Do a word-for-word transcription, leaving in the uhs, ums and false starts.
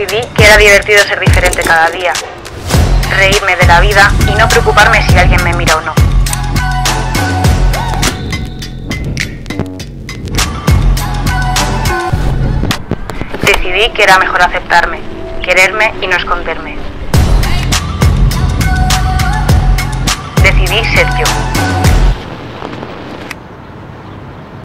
Decidí que era divertido ser diferente cada día, reírme de la vida y no preocuparme si alguien me mira o no. Decidí que era mejor aceptarme, quererme y no esconderme. Decidí ser yo.